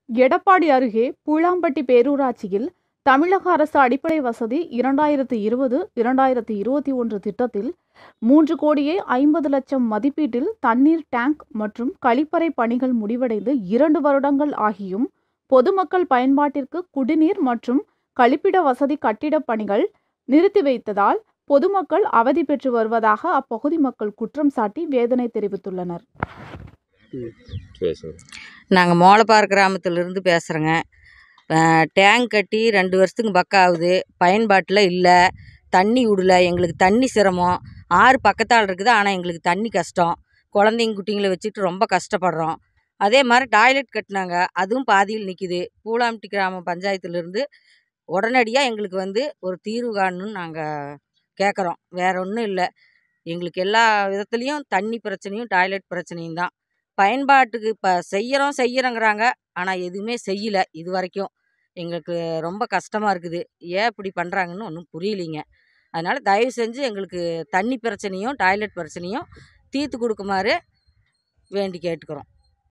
எடப்பாடி அருகே பூலாம்பட்டி பேரூராட்சியில் தமிழக அரசு அடிப்படை வசதி 2020-2021 திட்டத்தில் 3,50,00,000 மதிப்பீட்டில் தண்ணீர் டேங்க் மற்றும் கழிப்பறை பணிகள் முடிவடைந்து 2 வருடங்கள் ஆகியும் பொதுமக்கள் பயன்பாட்டிற்கு குடிநீர் மற்றும் கழிப்பிட வசதி கட்டிடப் பணிகள் நிறுத்தி வைத்ததால் பொதுமக்கள் அவதி பெற்று வருவதாக அப்பகுதி மக்கள் குற்றம் சாட்டி வேதனை தெரிவித்துள்ளனர். நாங்கள் மோளப்பாறை கிராமத்திலிருந்து பேசுகிறேங்க. டேங்க் கட்டி 2 வருஷத்துக்கு பக்கம் ஆகுது. பயன்பாட்டில் இல்லை, தண்ணி விடல. எங்களுக்கு தண்ணி சிரமம். ஆறு பக்கத்தால் இருக்குது, ஆனால் எங்களுக்கு தண்ணி கஷ்டம். குழந்தைங்க குட்டிங்களை வச்சுட்டு ரொம்ப கஷ்டப்படுறோம். அதே மாதிரி டாய்லெட் கட்டினாங்க, அதுவும் பாதியில் நிற்கிது. பூலாம்பட்டி கிராம பஞ்சாயத்துலேருந்து உடனடியாக எங்களுக்கு ஒரு தீர்வு காணணும்னு நாங்கள் கேட்குறோம். வேற ஒன்றும் இல்லை. எங்களுக்கு எல்லா விதத்துலேயும் தண்ணி பிரச்சனையும் டாய்லெட் பிரச்சனையும் தான். பயன்பாட்டுக்கு இப்போ செய்கிறோங்கிறாங்க, ஆனால் எதுவுமே செய்யலை இது வரைக்கும். எங்களுக்கு ரொம்ப கஷ்டமாக இருக்குது. ஏன் இப்படி பண்ணுறாங்கன்னு ஒன்றும் புரியலிங்க. அதனால் தயவு செஞ்சு எங்களுக்கு தண்ணி பிரச்சனையும் டாய்லெட் பிரச்சனையும் தீர்த்து கொடுக்குமாறு வேண்டி கேட்டுக்கிறோம்.